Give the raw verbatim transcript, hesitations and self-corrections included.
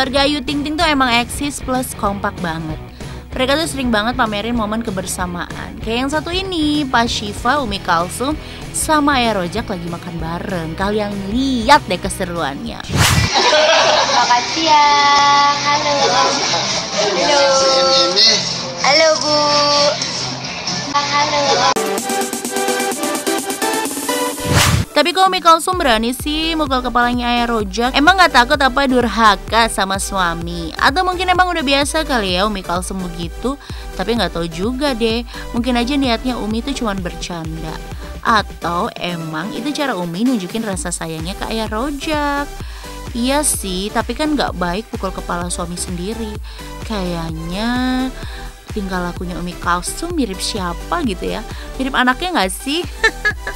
Keluarga Ayu Ting Ting tuh emang eksis plus kompak banget. Mereka tuh sering banget pamerin momen kebersamaan. Kayak yang satu ini, pas Syifa, Umi Kalsum, sama Ayah Rojak lagi makan bareng. Kalian lihat deh keseruannya. Selamat siang, halo. Halo. Halo Bu. Halo. Tapi kok Umi Kalsum berani sih mukul kepalanya Ayah Rojak? Emang gak takut apa durhaka sama suami? Atau mungkin emang udah biasa kali ya Umi Kalsum begitu? Tapi gak tahu juga deh, mungkin aja niatnya Umi itu cuma bercanda. Atau emang itu cara Umi nunjukin rasa sayangnya ke Ayah Rojak. Iya sih, tapi kan gak baik pukul kepala suami sendiri. Kayaknya tingkah lakunya Umi Kalsum mirip siapa gitu ya? Mirip anaknya gak sih?